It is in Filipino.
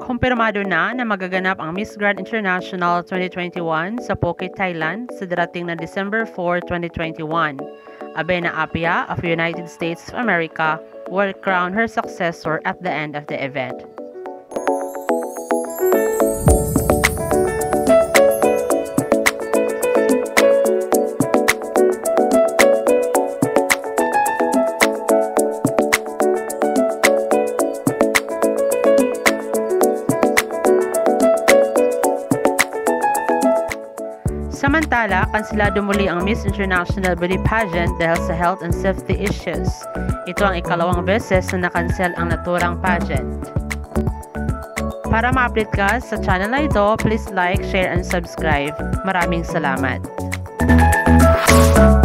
Kumpirmado na magaganap ang Miss Grand International 2021 sa Phuket, Thailand sa darating na December 4, 2021. Abena Apia of United States of America will crown her successor at the end of the event. Samantala, kansilado muli ang Miss International Beauty Pageant dahil sa health and safety issues. Ito ang ikalawang beses na nakansel ang naturang pageant. Para ma-update ka sa channel na ito, please like, share, and subscribe. Maraming salamat!